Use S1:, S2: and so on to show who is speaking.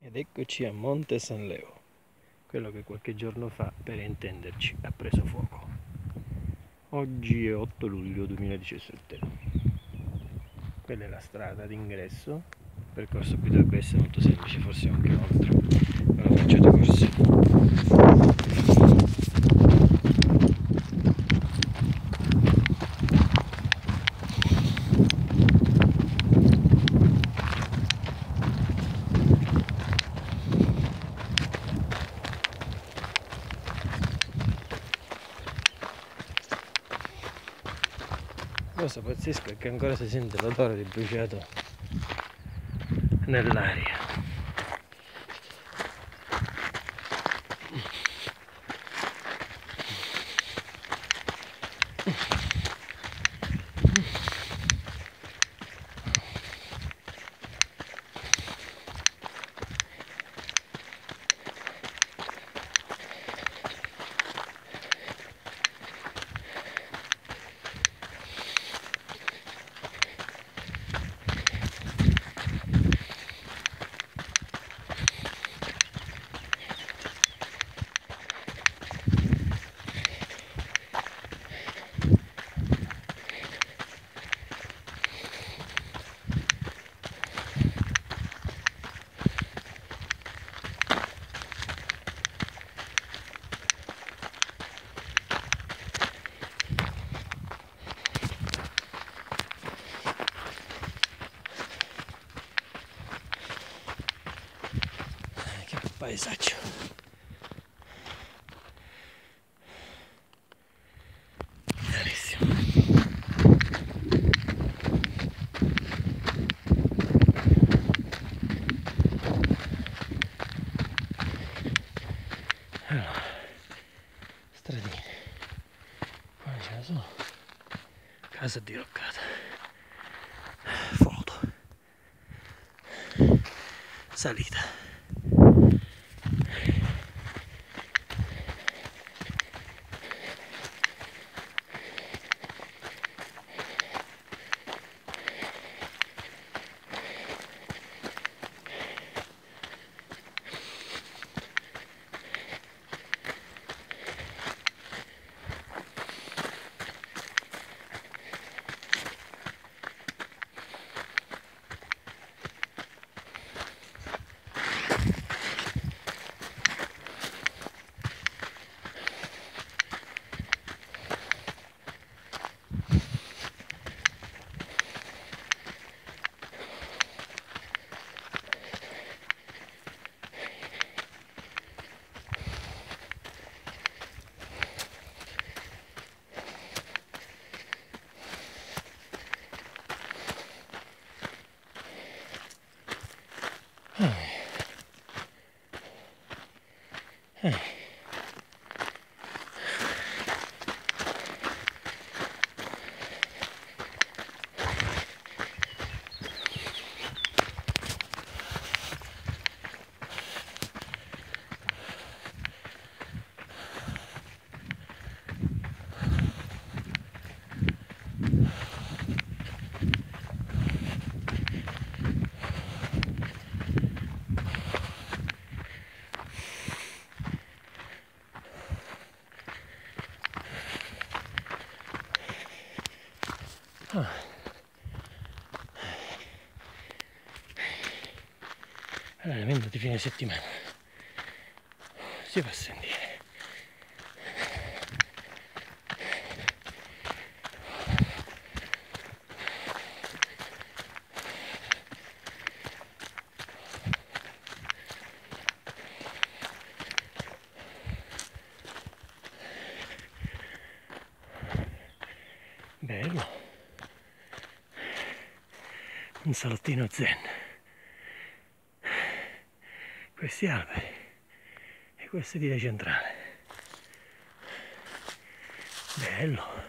S1: Ed eccoci a Monte San Leo, quello che qualche giorno fa, per intenderci, ha preso fuoco. Oggi è 8 luglio 2017. Quella è la strada d'ingresso. Il percorso qui dovrebbe essere molto semplice, forse anche oltre. Ma lo faccio di corsa. La cosa pazzesca è che ancora si sente l'odore di bruciato nell'aria. Che paesaggio! Bellissimo! Allora, stradine, qua ce ne sono, casa diroccata, foto, salita. Allenamento di fine settimana, si va a sentire. Bello, un salottino zen, questi alberi e questa via centrale, bello.